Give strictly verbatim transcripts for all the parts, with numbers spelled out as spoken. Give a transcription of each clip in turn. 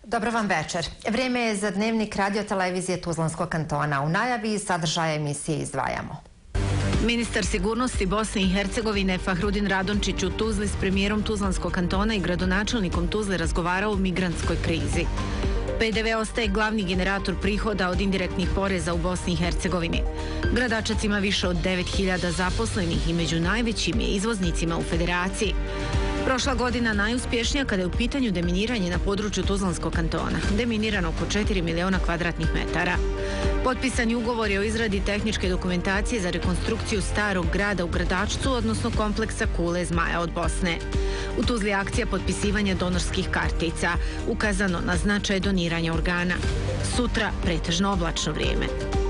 Dobro vam večer. Vrijeme je za dnevnik radio-televizije Tuzlanskog kantona. U najavi i sadržaja emisije izdvajamo. Ministar sigurnosti Bosne i Hercegovine Fahrudin Radončić u Tuzli s premijerom Tuzlanskog kantona i gradonačelnikom Tuzle razgovarao o migrantskoj krizi. P D V ostaje glavni generator prihoda od indirektnih poreza u Bosni i Hercegovini. Gradačac ima više od devet hiljada zaposlenih i među najvećim je izvoznicima u federaciji. Prošla godina najuspješnija kada je u pitanju deminiranje na području Tuzlanskog kantona. Deminirano oko četiri miliona kvadratnih metara. Potpisan je ugovor o izradi tehničke dokumentacije za rekonstrukciju starog grada u Gradačcu, odnosno kompleksa Kule Zmaja od Bosne. U Tuzli akcija potpisivanja donorskih kartica, ukazano na značaj doniranja organa. Sutra pretežno oblačno vrijeme.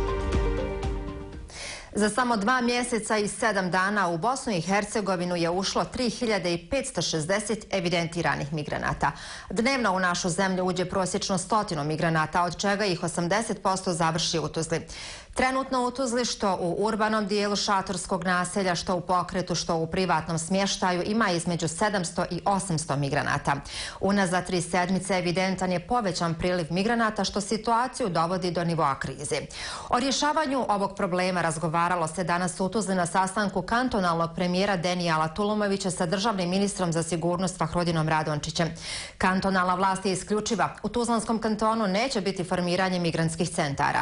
Za samo dva mjeseca i sedam dana u Bosnu i Hercegovinu je ušlo tri hiljade petsto šezdeset evidentiranih migranata. Dnevno u našu zemlju uđe prosječno stotinu migranata, od čega ih osamdeset posto završi u Tuzli. Trenutno u Tuzli, što u urbanom dijelu šatorskog naselja, što u pokretu, što u privatnom smještaju, ima između sedamsto i osamsto migranata. Unazad tri sedmice evidentan je povećan priliv migranata, što situaciju dovodi do nivoa krize. O rješavanju ovog problema razgovaralo se danas u Tuzli na sastanku kantonalnog premijera Denijala Tulumovića sa državnim ministrom za sigurnost Fahrudinom Radončićem. Kantonalna vlast je isključiva. U Tuzlanskom kantonu neće biti formiranje migrantskih centara.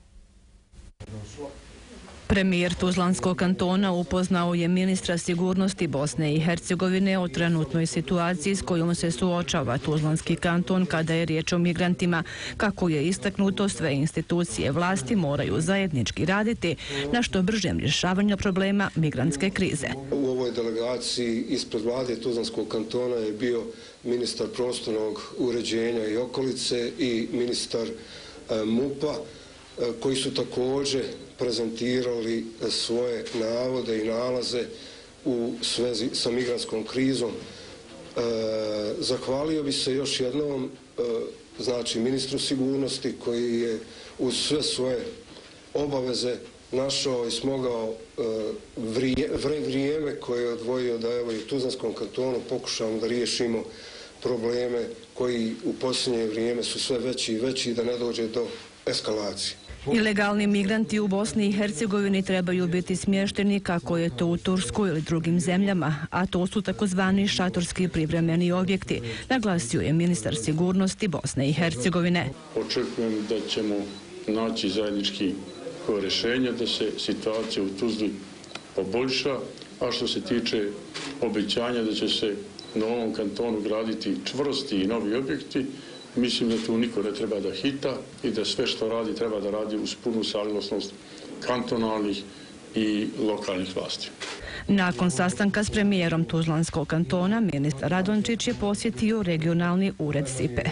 Premijer Tuzlanskog kantona upoznao je ministra sigurnosti Bosne i Hercegovine o trenutnoj situaciji s kojom se suočava Tuzlanski kanton kada je riječ o migrantima. Kako je istaknuto, sve institucije vlasti moraju zajednički raditi na što bržem rješavanju problema migrantske krize. U ovoj delegaciji ispred vlade Tuzlanskog kantona je bio ministar prostornog uređenja i okolice i ministar MUP-a, koji su također prezentirali svoje navode i nalaze u svezi sa migrantskom krizom. E, zahvalio bi se još jednom e, znači ministru sigurnosti koji je uz sve svoje obaveze našao i smogao e, vrije, vrijeme koje je odvojio da evo i u Tuzlanskom kantonu pokušamo da riješimo probleme koji u posljednje vrijeme su sve veći i veći, da ne dođe do eskalacije. Ilegalni migranti u Bosni i Hercegovini trebaju biti smješteni kako je to u Turskoj ili drugim zemljama, a to su takozvani šatorski privremeni objekti, naglasio je ministar sigurnosti Bosne i Hercegovine. Očekujem da ćemo naći zajednički rješenje da se situacija u Tuzli poboljša, a što se tiče obećanja da će se na ovom kantonu graditi čvrsti i novi objekti, mislim da tu niko ne treba da hita i da sve što radi treba da radi uz punu saglasnost kantonalnih i lokalnih vlasti. Nakon sastanka s premijerom Tuzlanskog kantona, ministar Radončić je posjetio regionalni ured S I P E.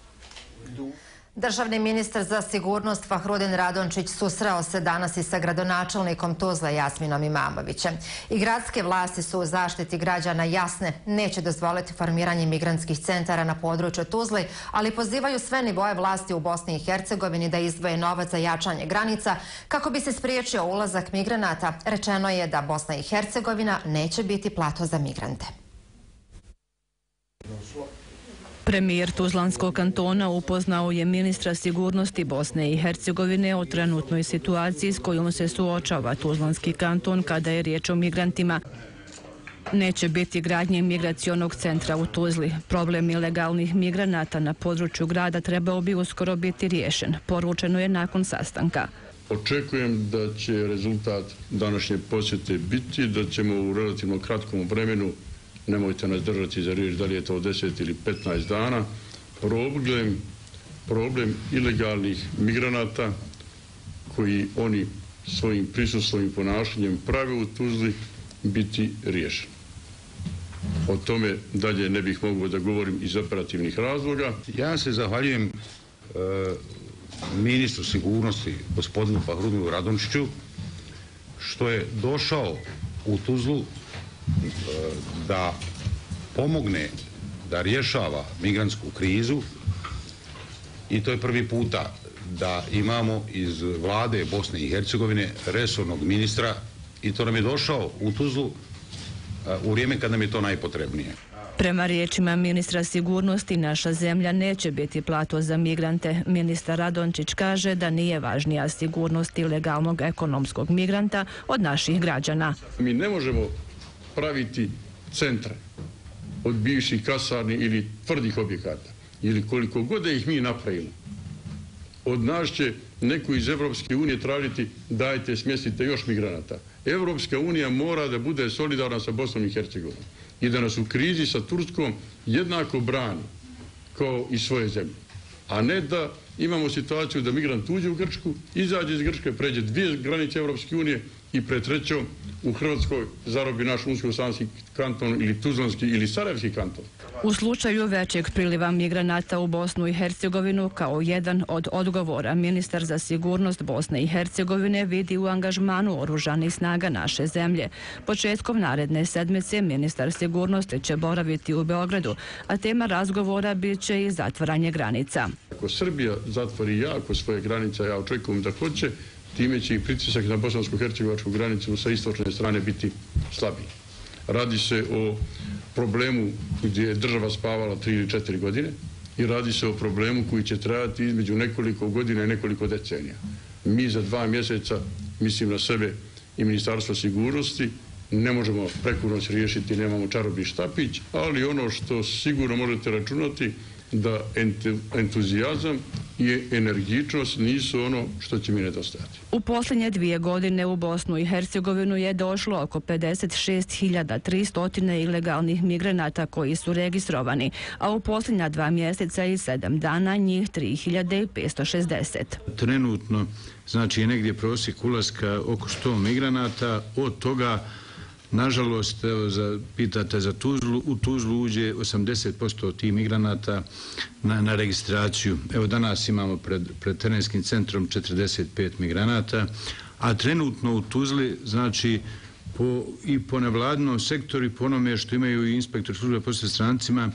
Državni ministar za sigurnost Fahrudin Radončić susreo se danas i sa gradonačelnikom Tuzle Jasminom Imamovićem. I gradske vlasti su u zaštiti građana jasne, neće dozvoliti formiranje migrantskih centara na području Tuzli, ali pozivaju sve nivoje vlasti u Bosni i Hercegovini da izdvoje novac za jačanje granica kako bi se spriječio ulazak migranata. Rečeno je da Bosna i Hercegovina neće biti plato za migrante. Premijer Tuzlanskog kantona upoznao je ministra sigurnosti Bosne i Hercegovine o trenutnoj situaciji s kojom se suočava Tuzlanski kanton kada je riječ o migrantima. Neće biti gradnje migracionog centra u Tuzli. Problem ilegalnih migranata na području grada trebao bi uskoro biti riješen, poručeno je nakon sastanka. Očekujem da će rezultat današnje posjete biti da ćemo u relativno kratkom vremenu, nemojte nas držati za riječ da li je to deset ili petnaest dana, problem, problem ilegalnih migranata koji oni svojim prisustvom i ponašanjem prave u Tuzli biti riješen. O tome dalje ne bih mogao da govorim iz operativnih razloga. Ja se zahvaljujem e, ministru sigurnosti gospodinu Fahrudinu Radončiću što je došao u Tuzlu da pomogne da rješava migrantsku krizu i to je prvi puta da imamo iz vlade Bosne i Hercegovine resornog ministra i to nam je došao u Tuzlu u vrijeme kad nam je to najpotrebnije. Prema riječima ministra sigurnosti, naša zemlja neće biti plato za migrante. Ministar Radončić kaže da nije važnija sigurnost ilegalnog ekonomskog migranta od naših građana. Mi ne možemo praviti centre od bivših kasarni ili tvrdih objekata, ili koliko god da ih mi napravimo. Od nas će neko iz Evropske unije tražiti dajte, smjestite još migranata. Evropska unija mora da bude solidarna sa Bosnom i Hercegovinom i da nas u krizi sa Turskom jednako brani kao i svoje zemlje. A ne da imamo situaciju da migrant uđe u Grčku, izađe iz Grčke, pređe dvije granice Evropske unije i pred trećom u Hrvatskoj zarobi naš Unsko-sanski kanton ili Tuzlanski ili Sarajevski kanton. U slučaju većeg priliva migranata u Bosnu i Hercegovinu kao jedan od odgovora ministar za sigurnost Bosne i Hercegovine vidi u angažmanu oružanih snaga naše zemlje. Početkom naredne sedmice ministar sigurnosti će boraviti u Beogradu, a tema razgovora bit će i zatvaranje granica. Ako Srbija zatvori jako svoje granice, ja očekujem da hoće, time će i pritisak na bosansko-hercegovačku granicu sa istočne strane biti slabiji. Radi se o problemu gdje je država spavala tri ili četiri godine i radi se o problemu koji će trajati između nekoliko godina i nekoliko decenija. Mi za dva mjeseca, mislim na sebe i Ministarstvo sigurnosti, ne možemo preko noći riješiti, nemamo čarobni štapić, ali ono što sigurno možete računati da entuzijazam i energičnost nisu ono što će mi nedostajati. U posljednje dvije godine u Bosnu i Hercegovinu je došlo oko pedeset šest hiljada tristo ilegalnih migranata koji su registrovani, a u posljednja dva mjeseca i sedam dana njih tri hiljade petsto šezdeset. Trenutno znači je negdje prosjek ulaska oko sto migranata, od toga nažalost, evo, za, pitate za Tuzlu, u Tuzlu uđe osamdeset posto tih migranata na, na registraciju. Evo danas imamo pred, pred terenskim centrom četrdeset pet migranata, a trenutno u Tuzli, znači, po, i po nevladinom sektoru i po onome što imaju i inspektor službe posle strancima,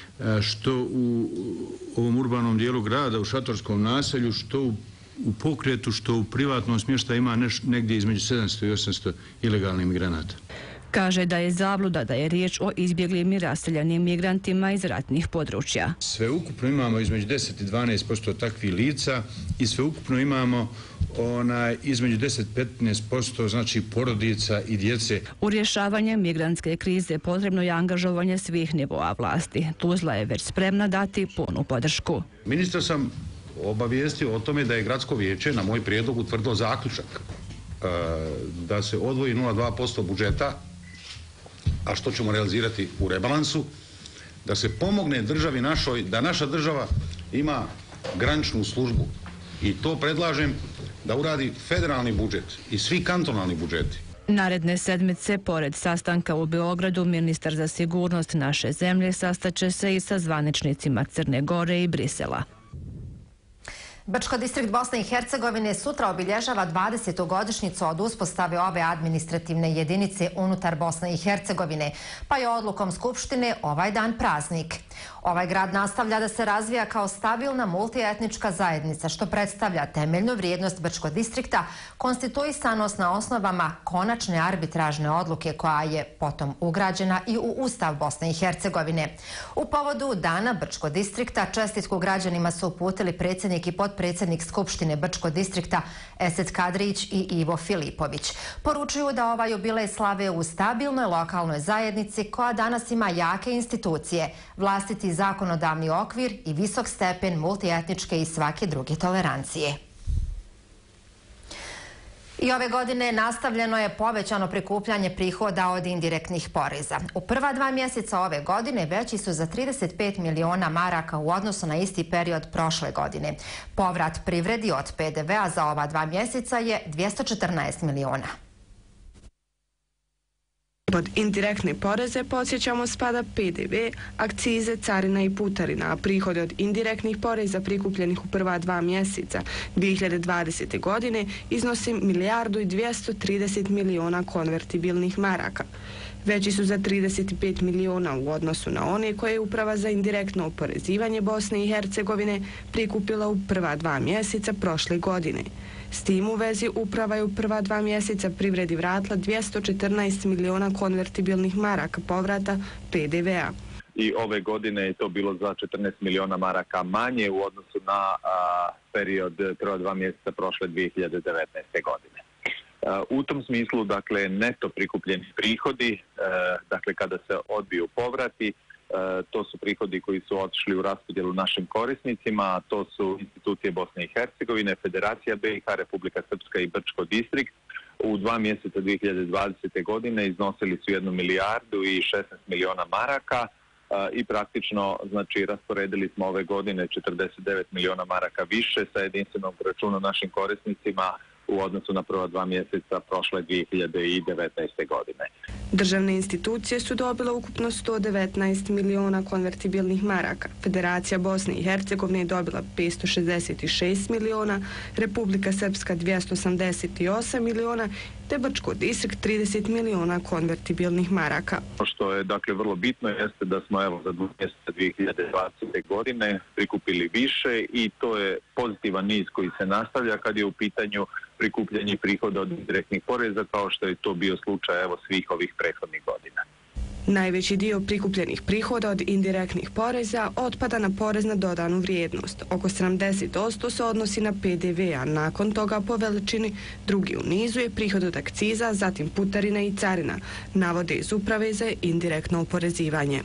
što u ovom urbanom dijelu grada, u šatorskom naselju, što u u pokretu, što u privatnom smještaju ima neš, negdje između sedamsto i osamsto ilegalnih migranata. Kaže da je zabluda da je riječ o izbjeglim i raseljenim migrantima iz ratnih područja. Sveukupno imamo između deset i dvanaest posto takvih lica i sveukupno imamo onaj, između deset i petnaest posto znači porodica i djece. U rješavanje migrantske krize potrebno je angažovanje svih nivoa vlasti. Tuzla je već spremna dati punu podršku. Ministar sam obavijestio o tome da je gradsko vijeće na moj prijedlog utvrdilo zaključak e, da se odvoji nula zarez dva posto budžeta, a što ćemo realizirati u rebalansu, da se pomogne državi našoj, da naša država ima graničnu službu. I to predlažem da uradi federalni budžet i svi kantonalni budžeti. Naredne sedmice, pored sastanka u Beogradu, ministar za sigurnost naše zemlje sastaće se i sa zvaničnicima Crne Gore i Brisela. Brčko distrikt Bosne i Hercegovine sutra obilježava dvadesetu godišnjicu od uspostave ove administrativne jedinice unutar Bosne i Hercegovine, pa je odlukom Skupštine ovaj dan praznik. Ovaj grad nastavlja da se razvija kao stabilna multietnička zajednica, što predstavlja temeljnu vrijednost Brčko distrikta, konstituisanost na osnovama konačne arbitražne odluke koja je potom ugrađena i u Ustav Bosne i Hercegovine. U povodu dana Brčko distrikta čestitku građanima su uputili predsjednik i potpredsjednik Skupštine Brčko distrikta Esed Kadrić i Ivo Filipović. Poručuju da ovaj jubilej slave u stabilnoj lokalnoj zajednici koja danas ima jake institucije, vlastiti zakonodavni okvir i visok stepen multietničke i svake druge tolerancije. I ove godine nastavljeno je povećano prikupljanje prihoda od indirektnih poreza. U prva dva mjeseca ove godine veći su za trideset pet miliona maraka u odnosu na isti period prošle godine. Povrat privredi od P D V-a za ova dva mjeseca je dvjesto četrnaest miliona. Pod indirektne poreze podsjećamo spada P D V, akcize, carina i putarina, a prihode od indirektnih poreza prikupljenih u prva dva mjeseca dvije hiljade dvadesete. godine iznosi milijardu i dvjesto trideset miliona konvertibilnih maraka. Veći su za trideset pet miliona u odnosu na one koje je Uprava za indirektno oporezivanje Bosne i Hercegovine prikupila u prva dva mjeseca prošle godine. S tim u vezi Uprava je u prva dva mjeseca privredi vratila dvjesto četrnaest miliona konvertibilnih maraka povrata P D V-a. i ove godine je to bilo za četrnaest miliona maraka manje u odnosu na a, period prva dva mjeseca prošle dvije hiljade devetnaeste. godine. A, u tom smislu, dakle, neto prikupljeni prihodi, a, dakle, kada se odbiju povrati, a, to su prihodi koji su otišli u raspodjelu našim korisnicima, to su institucije Bosne i Hercegovine, Federacija B i H, Republika Srpska i Brčko distrikt. U dva mjeseca dvije hiljade dvadesete. godine iznosili su jednu milijardu i šesnaest miliona maraka i praktično, znači, rasporedili smo ove godine četrdeset devet miliona maraka više sa jedinstvenog računa našim korisnicima u odnosu na prva dva mjeseca prošle dvije hiljade devetnaeste. godine. Državne institucije su dobile ukupno sto devetnaest miliona konvertibilnih maraka. Federacija Bosne i Hercegovine je dobila petsto šezdeset šest miliona, Republika Srpska dvjesto osamdeset osam miliona, te Brčko distrikt trideset miliona konvertibilnih maraka. Što je, dakle, vrlo bitno jeste da smo, evo, za dva mjeseca dvije hiljade dvadesete. godine prikupili više i to je pozitivan niz koji se nastavlja kad je u pitanju prikupljanje prihoda od indirektnih poreza, kao što je to bio slučaj, evo, svih ovih prethodnih godina. Najveći dio prikupljenih prihoda od indirektnih poreza otpada na porez na dodanu vrijednost. Oko sedamdeset posto se odnosi na P D V, a nakon toga po veličini drugi u nizu je prihod od akciza, zatim putarina i carina, navode iz Uprave za indirektno oporezivanje.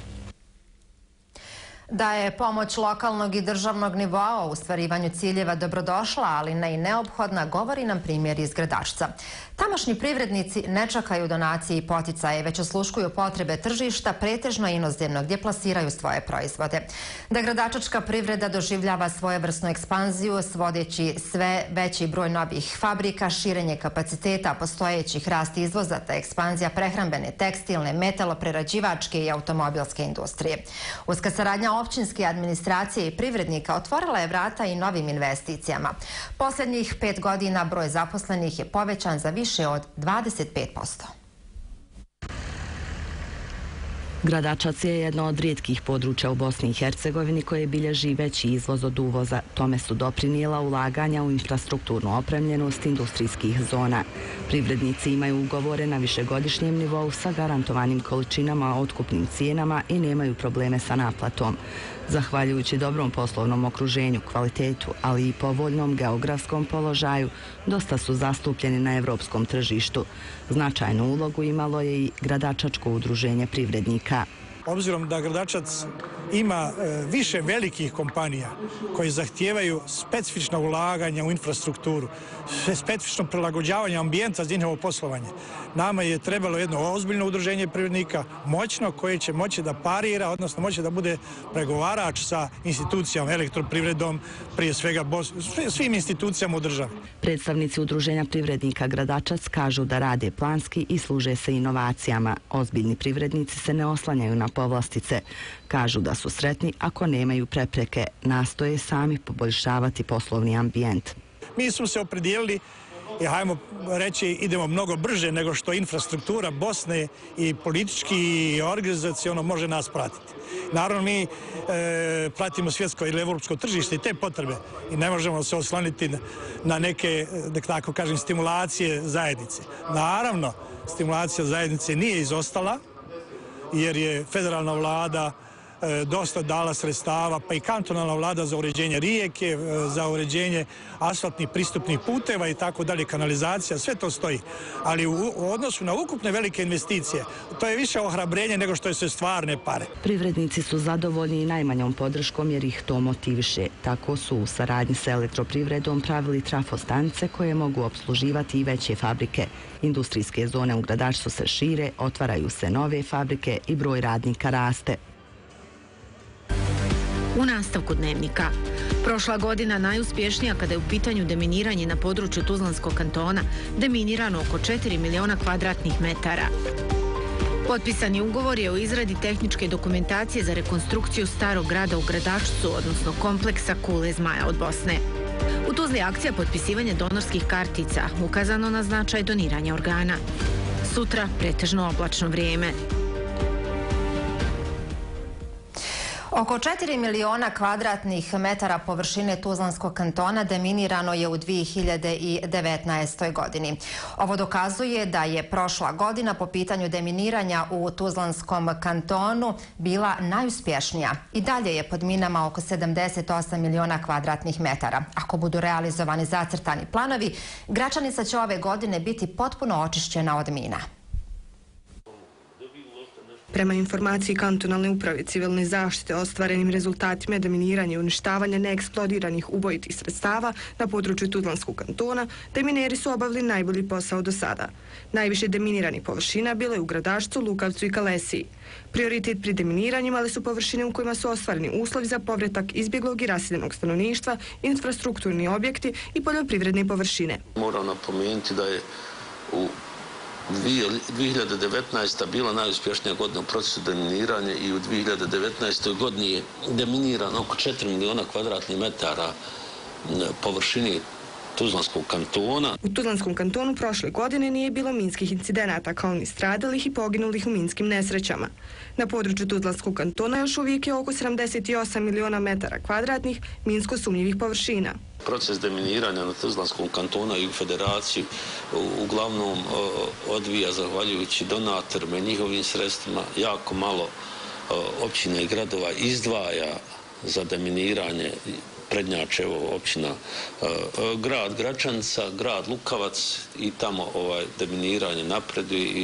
Da je pomoć lokalnog i državnog nivoa u ostvarivanju ciljeva dobrodošla, ali ne i neophodna, govori nam primjer iz Gradačca. Tamošnji privrednici ne čakaju donacije i poticaje, već osluškuju potrebe tržišta, pretežno inozemno, gdje plasiraju svoje proizvode. Da gradačačka privreda doživljava svojevrsnu ekspanziju, svodeći sve veći broj novih fabrika, širenje kapaciteta postojećih, rast izvoza te ekspanzija prehrambene, tekstilne, metaloprerađivačke i automobilske industrije. Uska saradnja općinske administracije i privrednika otvorila je vrata i novim investicijama. Posljednjih pet godina broj zaposlenih je povećan za više od dvadeset pet posto. Gradačac je jedno od rijetkih područja u Bosni i Hercegovini koje bilježi veći izvoz od uvoza. Tome su doprinijela ulaganja u infrastrukturnu opremljenost industrijskih zona. Privrednici imaju ugovore na višegodišnjem nivou sa garantovanim količinama, otkupnim cijenama i nemaju probleme sa naplatom. Zahvaljujući dobrom poslovnom okruženju, kvalitetu, ali i povoljnom geografskom položaju, dosta su zastupljeni na evropskom tržištu. Značajnu ulogu imalo je i Gradačačko udruženje privrednika. Obzirom da Gradačac ima više velikih kompanija koji zahtijevaju specifična ulaganja u infrastrukturu, specifično prilagođavanje ambijenta za njihovo poslovanje, nama je trebalo jedno ozbiljno udruženje privrednika, moćno, koje će moći da parira, odnosno moći da bude pregovarač sa institucijama, elektroprivredom, prije svega svim institucijama u državi. Predstavnici udruženja privrednika Gradačac kažu da rade planski i služe se inovacijama. Ozbiljni privrednici se ne oslanjaju na povlastice. Kažu da su sretni ako nemaju prepreke, nastoje sami poboljšavati poslovni ambijent. Mi smo se opredijelili i hajmo reći idemo mnogo brže nego što infrastruktura Bosne i politički i organizacijono može nas pratiti. Naravno mi e, pratimo svjetsko ili evropsko tržište i te potrebe i ne možemo se oslaniti na neke, da tako kažem, stimulacije zajednice. Naravno, stimulacija zajednice nije izostala jer je federalna vlada dosta dala sredstava, pa i kantonalna vlada za uređenje rijeke, za uređenje asfaltnih pristupnih puteva i tako dalje, kanalizacija, sve to stoji. Ali u odnosu na ukupne velike investicije, to je više ohrabrenje nego što je sve stvarne pare. Privrednici su zadovoljni i najmanjom podrškom jer ih to motiviše. Tako su u saradnji sa elektroprivredom pravili trafostanice koje mogu opsluživati i veće fabrike. Industrijske zone u Gradačcu se šire, otvaraju se nove fabrike i broj radnika raste. U nastavku dnevnika. Prošla godina najuspješnija kada je u pitanju deminiranje na području Tuzlanskog kantona, deminirano oko četiri miliona kvadratnih metara. Potpisani ugovor je o izradi tehničke dokumentacije za rekonstrukciju starog grada u Gradačcu, odnosno kompleksa Kule Zmaja od Bosne. U Tuzli je akcija potpisivanja donorskih kartica, ukazano na značaj doniranja organa. Sutra pretežno oblačno vrijeme. Oko četiri miliona kvadratnih metara površine Tuzlanskog kantona deminirano je u dvije hiljade devetnaestoj. godini. Ovo dokazuje da je prošla godina po pitanju deminiranja u Tuzlanskom kantonu bila najuspješnija. I dalje je pod minama oko sedamdeset osam miliona kvadratnih metara. Ako budu realizovani zacrtani planovi, Gračanica će ove godine biti potpuno očišćena od mina. Prema informaciji kantonalne uprave civilne zaštite o ostvarenim rezultatima deminiranja i uništavanja neeksplodiranih ubojitih sredstava na području Tuzlanskog kantona, demineri su obavili najbolji posao do sada. Najviše deminiranih površina bilo je u Gradačcu, Lukavcu i Kalesiji. Prioritet pri deminiranju imali su površine u kojima su ostvareni uslovi za povratak izbjeglog i raseljenog stanovništva, infrastrukturni objekti i poljoprivredne površine. Moram napomenuti da je u dvije hiljade devetnaesta. bila najuspješnija godina u procesu deminiranja i u dvije hiljade devetnaestoj. godini je deminirano oko četiri miliona kvadratnih metara površine Tuzlanskog kantona. U Tuzlanskom kantonu prošle godine nije bilo minskih incidenata kao ni stradalih i poginulih u minskim nesrećama. Na području Tuzlanskog kantona još uvijek je oko sedamdeset osam miliona metara kvadratnih minsko sumnjivih površina. Proces deminiranja na Tuzlanskom kantonu i u federaciji uglavnom odvija zahvaljujući donatorima i njihovim sredstvima. Jako malo općina i gradova izdvaja za deminiranje. Prednjače općina grad Gračanica, grad Lukavac i tamo ovaj deminiranje napreduje i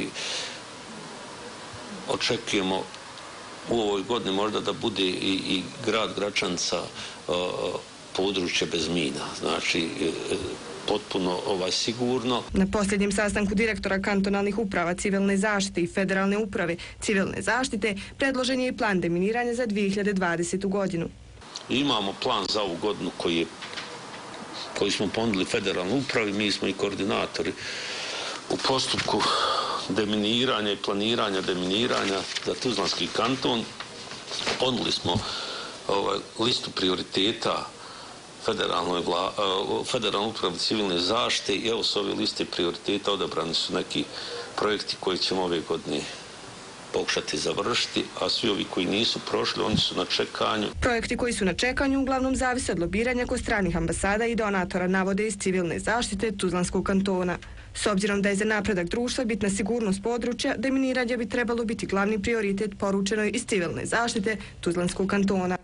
očekujemo u ovoj godini možda da bude i, i grad Gračanica područje bez mina. Znači potpuno ovaj sigurno. Na posljednjem sastanku direktora kantonalnih uprava civilne zaštite i federalne uprave civilne zaštite predložen je i plan deminiranja za dvije hiljade dvadesetu. godinu. Imamo plan za ovu godinu koji, je, koji smo ponudili federalnoj upravi, mi smo i koordinatori u postupku deminiranja i planiranja deminiranja za Tuzlanski kanton. Ponudili smo ovaj, listu prioriteta federalnoj vla, federalnoj upravi civilne zaštite i evo s ove liste prioriteta odabrani su neki projekti koji ćemo ove godine pokušati završiti, a svi ovi koji nisu prošli, oni su na čekanju. Projekti koji su na čekanju uglavnom zavise od lobiranja kod stranih ambasada i donatora, navode iz civilne zaštite Tuzlanskog kantona. S obzirom da je za napredak društva bitna sigurnost područja, deminiranje bi trebalo biti glavni prioritet poručenoj iz civilne zaštite Tuzlanskog kantona.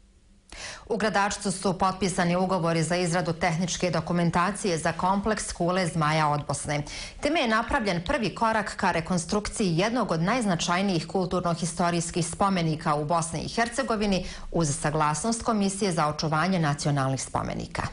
U Gradačcu su potpisani ugovori za izradu tehničke dokumentacije za kompleks kule Zmaja od Bosne. Time je napravljen prvi korak ka rekonstrukciji jednog od najznačajnijih kulturno-historijskih spomenika u Bosni i Hercegovini uz saglasnost Komisije za očuvanje nacionalnih spomenika.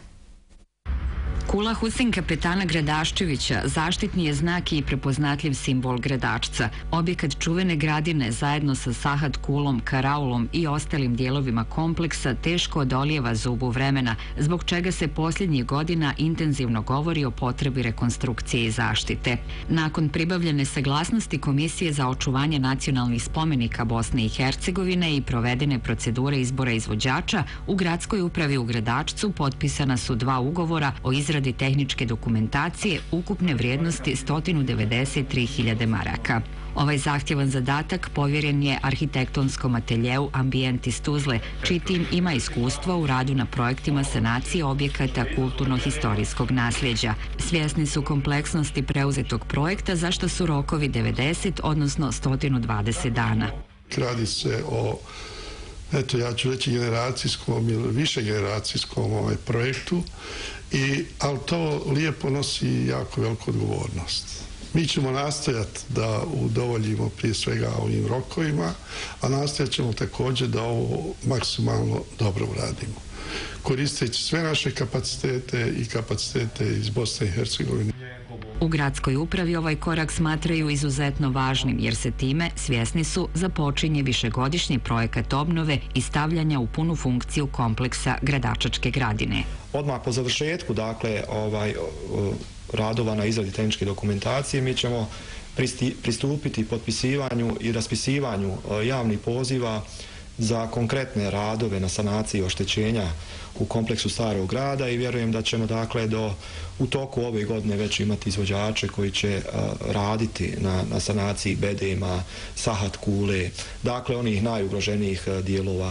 Kula Husein kapetana Gradaščevića zaštitni je znak i prepoznatljiv simbol Gradačca. Objekat čuvene gradine zajedno sa Sahat kulom, karaulom i ostalim dijelovima kompleksa teško odolijeva zubu vremena, zbog čega se posljednjih godina intenzivno govori o potrebi rekonstrukcije i zaštite. Nakon pribavljene saglasnosti Komisije za očuvanje nacionalnih spomenika Bosne i Hercegovine i provedene procedure izbora izvođača, u gradskoj upravi u Gradačcu potpisana su dva ugovora o izradi tehničke dokumentacije ukupne vrijednosti sto devedeset tri hiljade maraka. Ovaj zahtjevan zadatak povjeren je arhitektonskom ateljeu Ambijent iz Tuzle, čiji tim ima iskustva u radu na projektima sanacije objekata kulturno-historijskog nasljeđa. Svjesni su kompleksnosti preuzetog projekta, zašto su rokovi devedeset, odnosno sto dvadeset dana. Radi se o, eto ja ću reći, generacijskom ili više generacijskom ovaj projektu, I, ali to lijepo nosi jako veliku odgovornost. Mi ćemo nastojati da udovoljimo prije svega ovim rokovima, a nastojat ćemo također da ovo maksimalno dobro uradimo, koristeći sve naše kapacitete i kapacitete iz Bosne i Hercegovine. U gradskoj upravi ovaj korak smatraju izuzetno važnim, jer se time, svjesni su, započinje višegodišnji projekat obnove i stavljanja u punu funkciju kompleksa Gradačačke gradine. Odmah po završetku, dakle, ovaj, radova na izradi tehničke dokumentacije, mi ćemo pristupiti potpisivanju i raspisivanju javnih poziva za konkretne radove na sanaciji oštećenja u kompleksu Starog grada i vjerujem da ćemo dakle do u toku ove godine već imati izvođače koji će uh, raditi na, na sanaciji bedema, Sahat kule, dakle onih najugroženijih uh, dijelova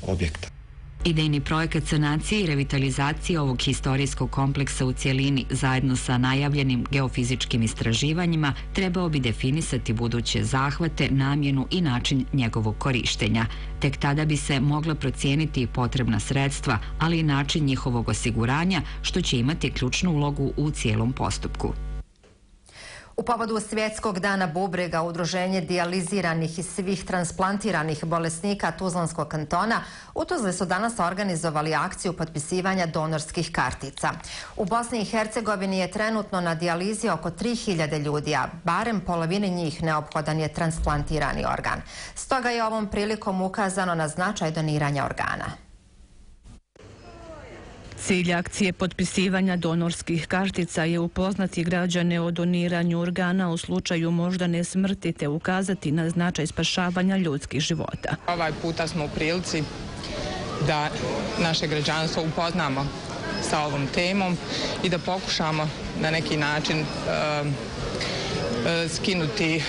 objekta. Idejni projekat sanacije i revitalizacije ovog historijskog kompleksa u cjelini zajedno sa najavljenim geofizičkim istraživanjima trebao bi definisati buduće zahvate, namjenu i način njegovog korištenja. Tek tada bi se mogla procijeniti potrebna sredstva, ali i način njihovog osiguranja, što će imati ključnu ulogu u cijelom postupku. U povodu Svjetskog dana bubrega, Udruženje dijaliziranih i svih transplantiranih bolesnika Tuzlanskog kantona u Tuzli su danas organizovali akciju potpisivanja donorskih kartica. U Bosni i Hercegovini je trenutno na dijalizi oko tri hiljade ljudi, a barem polovini njih neophodan je transplantirani organ. Stoga je ovom prilikom ukazano na značaj doniranja organa. Cilj akcije potpisivanja donorskih kartica je upoznati građane o doniranju organa u slučaju moždane smrti te ukazati na značaj spašavanja ljudskih života. Ovaj puta smo u prilici da naše građanstvo upoznamo sa ovom temom i da pokušamo na neki način uh, skinuti,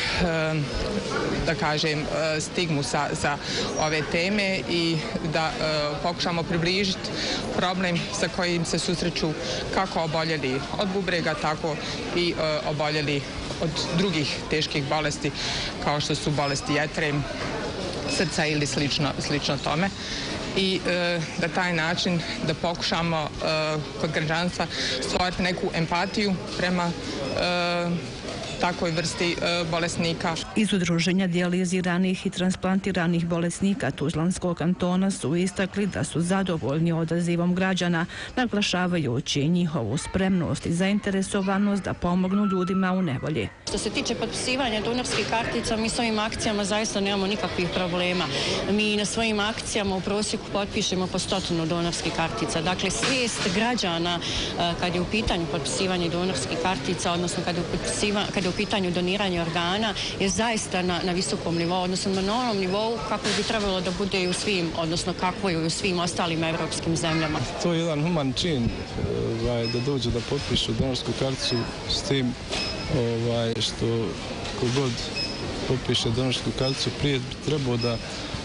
da kažem, stigmu sa, sa ove teme i da pokušamo približiti problem sa kojim se susreću kako oboljeli od bubrega, tako i oboljeli od drugih teških bolesti kao što su bolesti jetre, srca ili slično, slično tome. I e, da taj način da pokušamo e, kod građanstva stvoriti neku empatiju prema e, takvoj vrsti e, bolesnika. Iz Udruženja dijaliziranih i transplantiranih bolesnika Tuzlanskog kantona su istakli da su zadovoljni odazivom građana, naglašavajući njihovu spremnost i zainteresovanost da pomognu ljudima u nevolji. Što se tiče potpisivanja donorskih kartica, mi s ovim akcijama zaista nemamo nikakvih problema. Mi na svojim akcijama u prosjeku potpišemo po stotinu donorskih kartica. Dakle, svijest građana kad je u pitanju potpisivanje donorskih kartica, odnosno kad je u, kad je u pitanju doniranja organa, je zaista na, na visokom nivou, odnosno na onom nivou kako bi trebalo da bude i u svim, odnosno kako je u svim ostalim evropskim zemljama. To je jedan human čin ovaj, da dođu da potpišu donorsku karticu s tim ovaj, što kogod potpiše donorsku karticu prije bi trebao da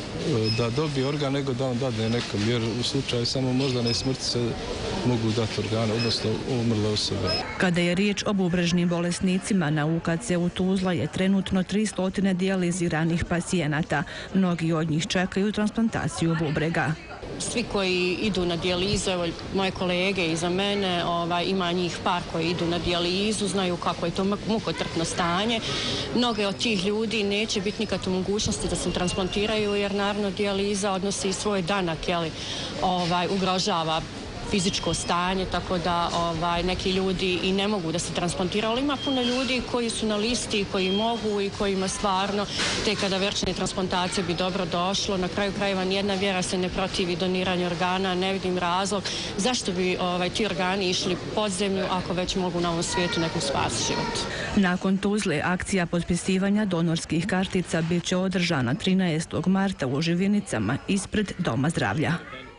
da dobije organ nego da on dadne nekom, jer u slučaju samo moždane smrti se mogu dati organe, odnosno umrle osobe. Kada je riječ o bubrežnim bolesnicima, na U K C u Tuzla je trenutno tristo dijaliziranih pacijenata. Mnogi od njih čekaju transplantaciju bubrega. Svi koji idu na dijalizu, evo moje kolege iza mene, ovaj, ima njih par koji idu na dijalizu, znaju kako je to mukotrpno stanje. Mnoge od tih ljudi neće biti nikad u mogućnosti da se transplantiraju, jer naravno dijaliza odnosi svoj danak, jeli, ovaj, ugrožava fizičko stanje, tako da ovaj, neki ljudi i ne mogu da se transplantiraju, ali ima puno ljudi koji su na listi, koji mogu i kojima stvarno te kada verčne transplantacije bi dobro došlo. Na kraju krajeva nijedna vjera se ne protivi doniranju organa, ne vidim razlog zašto bi ovaj, ti organi išli pod zemlju ako već mogu na ovom svijetu nekom spasiti život. Nakon Tuzle, akcija potpisivanja donorskih kartica bit će održana trinaestog marta u Živinicama ispred Doma zdravlja.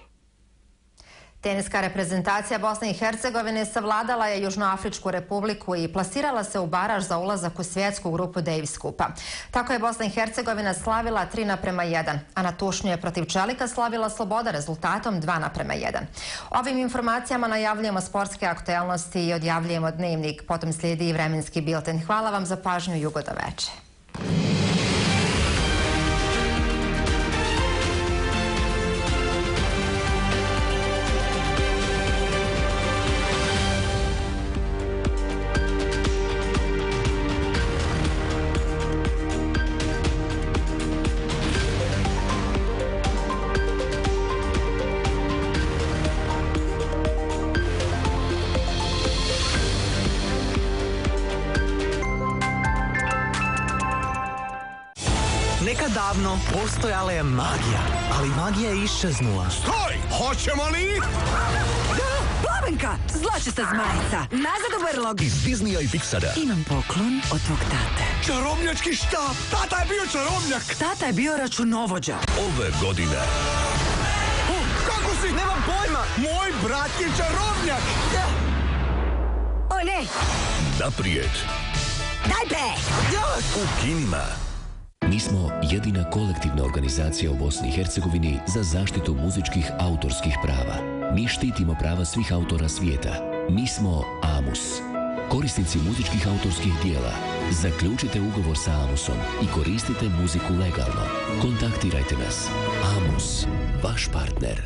Teniska reprezentacija Bosne i Hercegovine savladala je Južnoafričku republiku i plasirala se u baraž za ulazak u svjetsku grupu Davis Kupa. Tako je Bosna i Hercegovina slavila tri naprema jedan, a na tušnju je protiv Čelika slavila Sloboda rezultatom dva naprema jedan. Ovim informacijama najavljujemo sportske aktuelnosti i odjavljujemo dnevnik, potom slijedi i vremenski bilten. Hvala vam za pažnju, jugo do veče. Davno postojala je magija, ali magija je iščeznula. Stoj! Hoćemo li? Da, Plavenka, zlačista zmajica, nazad u brlog. Iz Disneya i Pixara. Imam poklon od tvog tate. Čarobnjački štap! Tata je bio čarobnjak! Tata je bio računovođa. Ove godine. O, kako si? Nemam pojma! Moj brat je čarobnjak! O ne! Naprijed. Daj bre! U kinima. Mi smo jedina kolektivna organizacija u Bosni i Hercegovini za zaštitu muzičkih autorskih prava. Mi štitimo prava svih autora svijeta. Mi smo AMUS. Korisnici muzičkih autorskih dijela, zaključite ugovor sa AMUSom i koristite muziku legalno. Kontaktirajte nas. AMUS, vaš partner.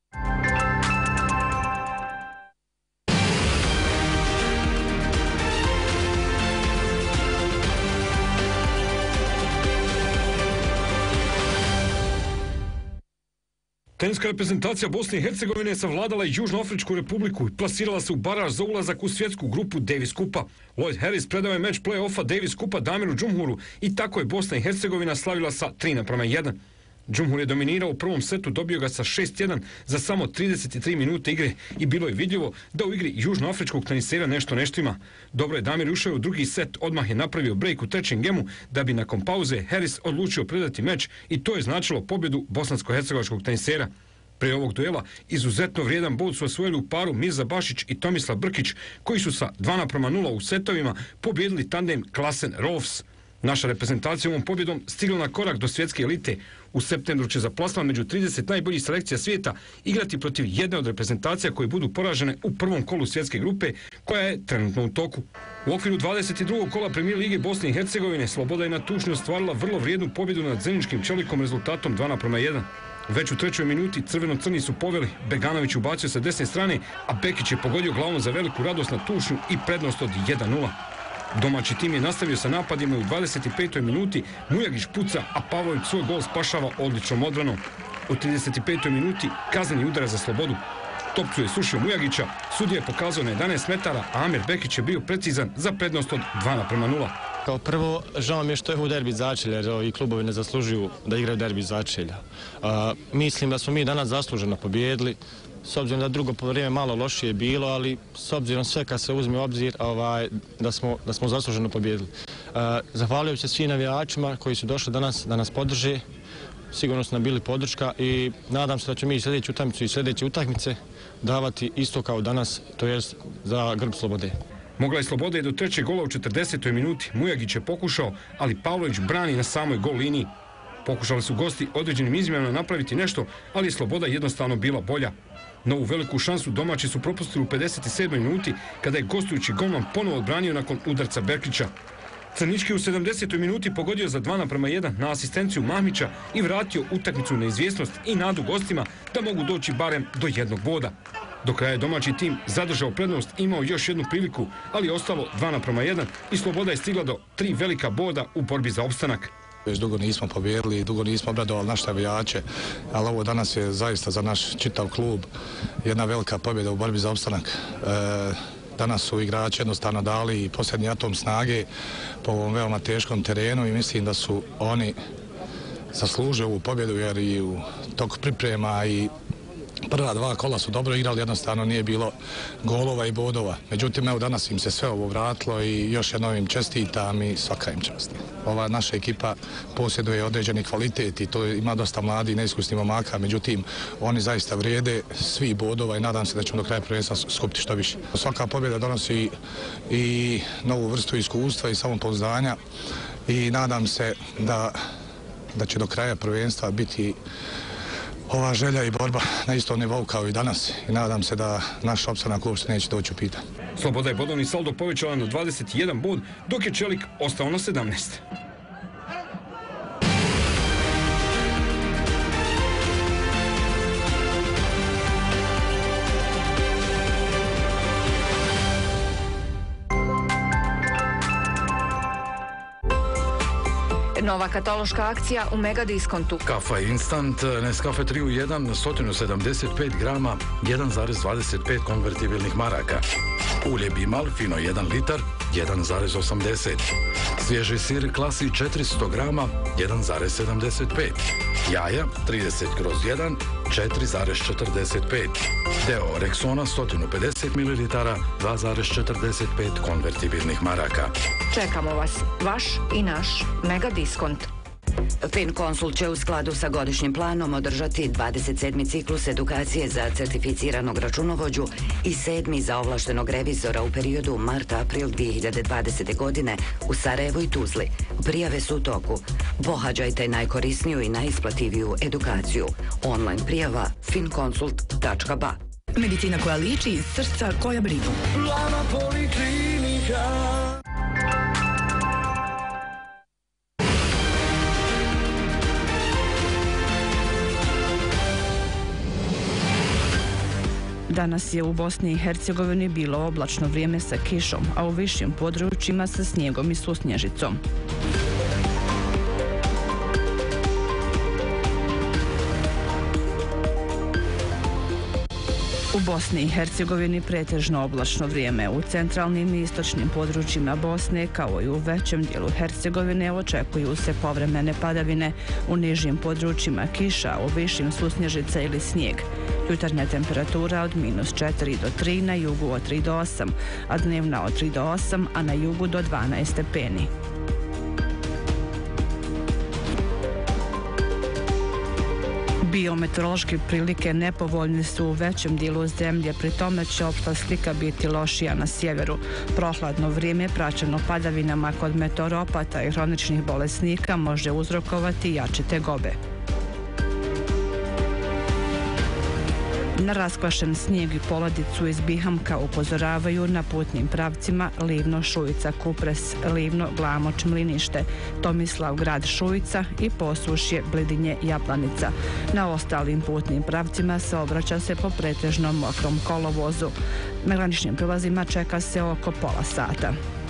Teniska reprezentacija Bosne i Hercegovine savladala je Južnoafričku republiku i plasirala se u baraž za ulazak u svjetsku grupu Davis Kupa. Lloyd Harris predao je meč play-offa Davis Kupa Damiru Džumhuru i tako je Bosna i Hercegovina slavila sa tri naprama jedan. Džumhur je dominirao u prvom setu, dobio ga sa šest jedan za samo trideset tri minute igre i bilo je vidljivo da u igri južnoafričkog tenisera nešto nešto ima. Dobro je Damir ušao u drugi set, odmah je napravio break u trećem gemu da bi nakon pauze Harris odlučio predati meč i to je značilo pobjedu bosansko-hercegovačkog tenisera. Prije ovog duela izuzetno vrijedan bod su osvojili u paru Mirza Bašić i Tomislav Brkić, koji su sa dva naprama nula u setovima pobijedili tandem Klasen-Rolfs. Naša reprezentacija ovom pobjedom stigla na korak do svjetske elite. U septembru će za plasman među trideset najboljih selekcija svijeta igrati protiv jedne od reprezentacija koje budu poražene u prvom kolu svjetske grupe, koja je trenutno u toku. U okviru dvadeset drugog kola Premijer lige Bosne i Hercegovine Sloboda je na Tušnju ostvarila vrlo vrijednu pobjedu nad Zeničkim Čelikom rezultatom dva naprama jedan. Već u trećoj minuti crveno-crni su poveli, Beganović ubacio sa desne strane, a Bekić je pogodio glavom za veliku radost na Tušnju i prednost od jedan nula. Domaći tim je nastavio sa napadima i u dvadeset petoj minuti Mujagić puca, a Pavlović svoj gol spašava odličnom odbranom. U trideset petoj minuti kazneni udarac za Slobodu. Topcu je sušio Mujagića, sudija je pokazao na jedanaest metara, a Amir Bekić je bio precizan za prednost od dva naprama nula. Kao prvo, žao mi je što je u derbi Začelja, jer ovi klubovi ne zaslužuju da igraju derbi Začelja. A, mislim da smo mi danas zasluženo pobjedili, s obzirom da drugo vrijeme malo lošije bilo, ali s obzirom sve kad se uzme u obzir ovaj, da, smo, da smo zasluženo pobjedili. A, zahvaljujući se svim navijačima koji su došli danas da nas podrže, sigurno su nam bili podrška i nadam se da ćemo mi i sljedeću utakmicu i sljedeće utakmice davati isto kao danas, to jest za grb Slobode. Mogla je Sloboda i do trećeg gola u četrdesetoj minuti. Mujagić je pokušao, ali Pavlović brani na samoj gol liniji. Pokušali su gosti određenim izmjenama napraviti nešto, ali je Sloboda jednostavno bila bolja. Novu veliku šansu domaći su propustili u pedeset sedmoj minuti kada je gostujući golman ponovo odbranio nakon udarca Berkića. Crnički u sedamdesetoj minuti pogodio za dva naprama jedan na asistenciju Mahmića i vratio utakmicu na izvjesnost i nadu gostima da mogu doći barem do jednog boda. Do kraja je domaći tim zadržao prednost, imao još jednu priliku, ali je ostalo dva naprama jedan i Sloboda je stigla do tri velika boda u borbi za opstanak. Već dugo nismo pobjedili, dugo nismo obradovali naše navijače, ali ovo danas je zaista za naš čitav klub jedna velika pobjeda u borbi za opstanak. E, danas su igrači jednostavno dali posljednji atom snage po ovom veoma teškom terenu i mislim da su oni zaslužili ovu pobjedu jer i u toku priprema i prva dva kola su dobro igrali, jednostavno nije bilo golova i bodova. Međutim, evo danas im se sve ovo vratilo i još jednom im čestitam i svaka im čast. Ova naša ekipa posjeduje određeni kvalitet i to ima dosta mladi i neiskusni momaka, međutim, oni zaista vrijede svi bodova i nadam se da ćemo do kraja prvenstva skupiti što više. Svaka pobjeda donosi i novu vrstu iskustva i samopouzdanja i nadam se da, da će do kraja prvenstva biti ova želja i borba na istom nivou kao i danas i nadam se da naš opstanak uopšte neće doći u pitanje. Sloboda je bodovni saldo povećala na dvadeset jedan bod, dok je Čelik ostao na sedamnaest. Nova kataloška akcija u Mega Diskontu. Kafa Instant, Nescafe tri u jedan, sto sedamdeset pet grama, jedan zarez dvadeset pet konvertibilnih maraka. Ulje Bimal, fino jedan litar, jedan zarez osamdeset. Svježi sir Klasi četiristo grama, jedan zarez sedamdeset pet. Jaja trideset kroz jedan, četiri zarez četrdeset pet. Deo Rexona sto pedeset mililitara, dva zarez četrdeset pet konvertibilnih maraka. Čekamo vas, vaš i naš Mega Diskont. FinConsult će u skladu sa godišnjim planom održati dvadeset sedmi ciklus edukacije za certificiranog računovođu i sedmi za ovlaštenog revizora u periodu mart-april dvije hiljade dvadesete. godine u Sarajevu i Tuzli. Prijave su u toku. Pohađajte najkorisniju i najisplativiju edukaciju. Online prijava finconsult tačka ba. Medicina koja liči iz srca koja brinu. Plava poliklinika. Danas je u Bosni i Hercegovini bilo oblačno vrijeme sa kišom, a u višim područjima sa snijegom i susnježicom. U Bosni i Hercegovini pretežno oblačno vrijeme. U centralnim i istočnim područjima Bosne, kao i u većem dijelu Hercegovine, očekuju se povremene padavine. U nižim područjima kiša, u višim susnježica ili snijeg. Jutarnja temperatura od minus četiri do tri, na jugu od tri do osam, a dnevna od tri do osam, a na jugu do dvanaest stepeni. Biometeorološke prilike nepovoljne su u većem dijelu zemlje, pri tome će opšta slika biti lošija na sjeveru. Prohladno vrijeme praćeno padavinama kod meteoropata i hroničnih bolesnika može uzrokovati jače tegobe. Na raskvašen snijeg i poladicu iz Bihamka upozoravaju na putnim pravcima Livno, Šujica, Kupres, Livno, Glamoč, Mlinište, Tomislav, grad Šujica i Posušje, Blidinje, Japlanica. Na ostalim putnim pravcima saobraća se po pretežno mokrom kolovozu. Na graničnim prilazima čeka se oko pola sata.